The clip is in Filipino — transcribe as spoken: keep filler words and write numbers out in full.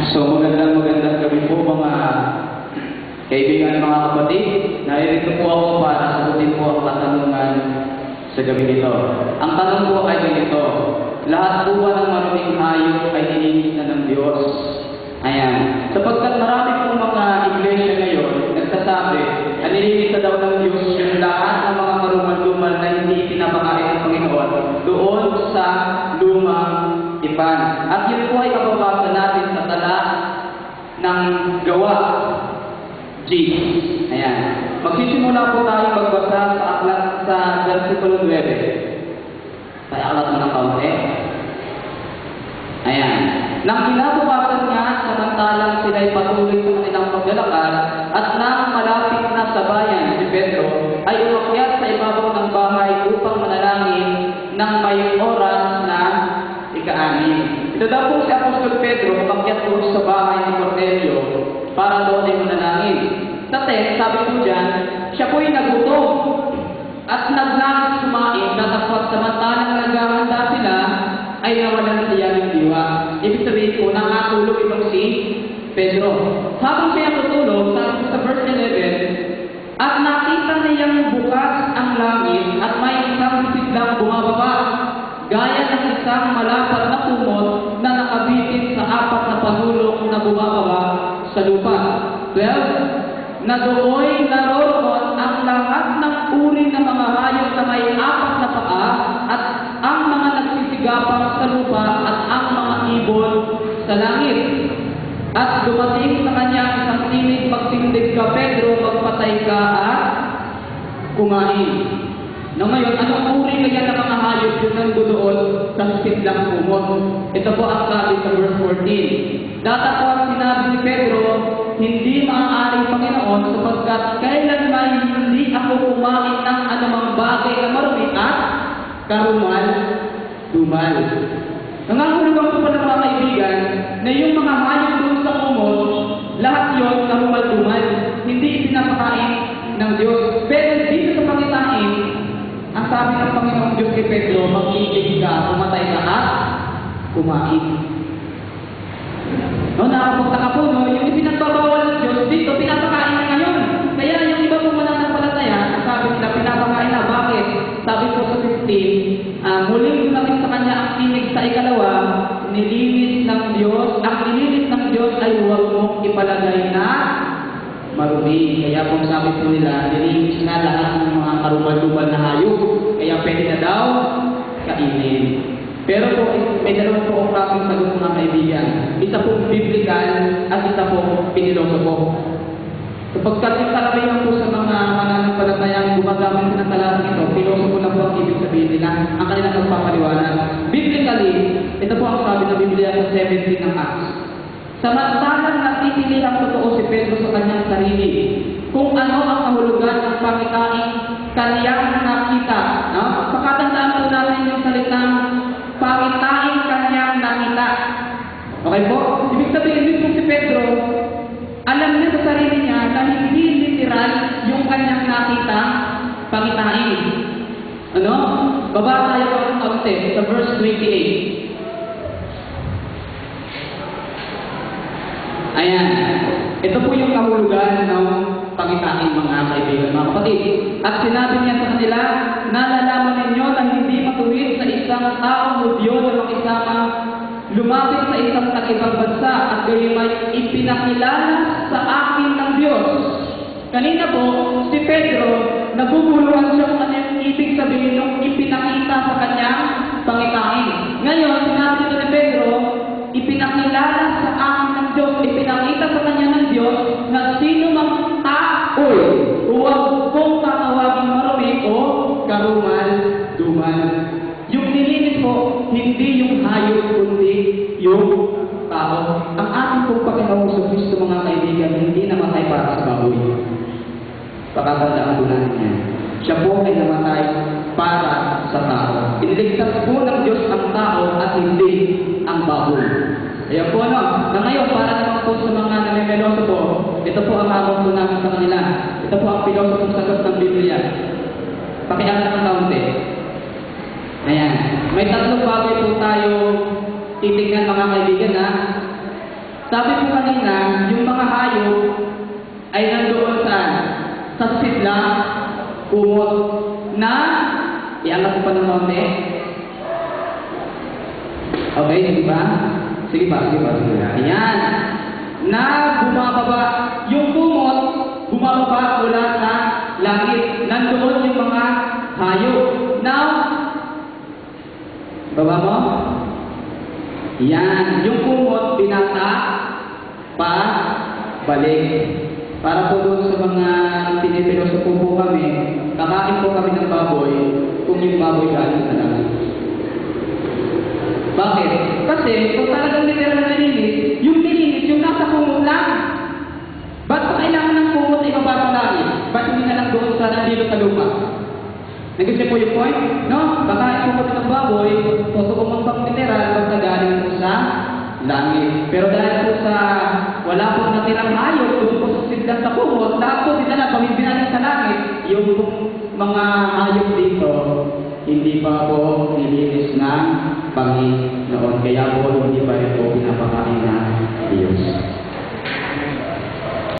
So magandang magandang gabi po mga kaibigan, mga kapatid. Nairito po ako para sagutin po ang katanungan sa gabi nito. Ang tanong po ay ganito: lahat po ba ng maruming hayop ay hinihiling na ng Diyos? Ayan. Sapagkat marami pong mga iglesia ngayon nagsasabi na nilinis na daw ng Diyos yung lahat ng mga karumal-dumal na hindi pinapakain ng Panginoon doon sa lumang ipan. At yun po ay mababasa natin sa tala ng Gawa G. Ayan. Magsisimula po tayo magbasa sa aklat sa versikulo nine. Sa aklat ng kaunti. Ayan. Nang kinabukasan niya, samantalang sila'y patuloy sa kanilang paglalakad, at nang malapit na sa bayan si Pedro, ay umakyat sa ibabaw ng bahay upang manalangin ng may oras na ika-anim. Ito daw po si Apostol Pedro umakyat po sa bahay ni Cornelio para doon ay manalangin. Sa text, sabi po dyan, siya po'y nagutom at nagnais kumain, datapot samantalang naghahanda sila ay nawalan siya ng diwa. Ibig sabihin po, nakatulog itong si Pedro. Habang siya natutulog, sabi sa verse eleven, at nakita niyang bukas ang langit at may isang biglang bumababa, gaya ng isang malapad na kumot na nakabitin sa apat na panulok na bumababa sa lupa. twelve, na doon naroon ang lahat ng uri ng mga hayop na may apat na paa at ang mga nagsisigapang sa lupa at ang mga ibon sa langit. At dumating sa kanya isang tinig, magtindig ka Pedro, magpatay ka at kumain. Na ngayon, anong uri kaya ng mga hayop yung nandoon sa siglang kumot? Ito po ang sabi sa verse fourteen. Datapot sinabi ni Pedro, hindi maaaring Panginoon, sapagkat kailanman hindi ako kumain ng anumang bagay na marumi at karumal-dumal. Nangangulugan po pa ng mga kaibigan na yung mga hayop doon sa kumot, lahat yun karumal-dumal, hindi ipinapakain ng Diyos. Pero dito sa pangitain, ang sabi ng Panginoong Diyos kay Pedro, mag-ibig ka, pumatay ka at kumain. No, nakapagtaka po, no, yung ipinagbabawal ng Diyos dito, pinapakain na ngayon. Kaya yung iba po mananampalataya, ang sabi nila, pinapakain na. Bakit? Sabi po sa fifteen, uh, muling dumating sa kanya ang tinig sa ikalawa, nilinis ng Diyos, ang nilinis ng Diyos ay huwag mong ipalagay na marumi. Kaya kung sabi po nila, nilinis na lahat ng mga karumal-dumal na hayop. Kaya pwede na daw kainin. Pero po, may dalawang po ang klaseng sagot mga kaibigan. Isa po biblical at isa po pinilosopo. Sapagkat yung karamihan po sa mga mananampalatayang gumagamit ng talatang ito, pilosopo na po ang ibig sabihin nila, ang kanilang magpapaliwanag. Biblically, ito po ang sabi ng Biblia sa seventeen ng Acts. Samantalang natitili ang totoo si Pedro sa kanyang sarili, kung ano ang kahulugan ng pangitaing kaniyang nakita. No? Pakatandaan po natin yung salitang pangitain kanyang nakita. Okay po? Ibig sabihin dito si Pedro, alam niya sa sarili niya na hindi literal yung kanyang nakita pangitain. Ano? Baba tayo ang kaunti sa verse twenty-eight. Ayan. Ito po yung kahulugan ng pangitain, mga kaibigan, mga kapatid. At sinabi niya sa kanila, nalalaman ninyo na hindi matuwid sa isang taong Hudyo na makisama lumapit sa isang takibang bansa at gayon ay ipinakilala sa akin ng Diyos. Kanina po, si Pedro, naguguluhan siya kung ano yung ibig sabihin nung ipinakita sa kanyang pangitain. Ngayon, sinabi nito ni Pedro, ipinakilala sa akin ng Diyos, ipinakita sa kanya ng Diyos na sino mang tao, huwag kong tatawagin marumi o karumal-dumal. Yung nilinis po, hindi yung hayop, kundi yung tao. Ang ating pong Panginoong Kristo, mga kaibigan, hindi namatay para sa baboy. Pakatandaan po natin yan. Siya po ay namatay para sa tao. Iniligtas po ng Diyos ang tao at hindi ang baboy. Ayan po, no? Na ngayon, para naman po sa mga namimeloso po, ito po ang habang po namin sa kanila. Ito po ang pilosopong sagot ng Biblia. Pakialam ng kaunti. Ayan. May tatlong bagay po tayo titignan, mga kaibigan, ha? Sabi po kanina, yung mga hayop ay nandoon sa sa sidla, kumot, na, iangat ko pa ng konti. Okay, di ba? Sige pa, sige pa, sige pa. Ayan. Na bumababa, yung kumot, bumababa mula sa langit. Nandoon yung mga hayop. Now, baba mo? Yan. Yung kumot, binata, pa, balik. Para po doon sa mga pinipilosopo po kami, kakain po kami ng baboy kung yung baboy galing sa langit. Bakit? Kasi kung talagang literal na linis, yung nilinis, yung nasa kumot lang. Ba't pa kailangan ng kumot ay ibaba sa langit? Ba't hindi na lang doon sa nandito sa lupa? Nag-isip po yung point? No? Kakain po kami ng baboy, o kumang literal, basta galing po sa langit. Pero dahil po sa wala po natirang hayop, doon po sa sigdan sa kumot, lahat po dinala, pamibinaling sa langit, yung mga hayop dito, hindi pa po nilinis ng Panginoon. Kaya po hindi pa rin po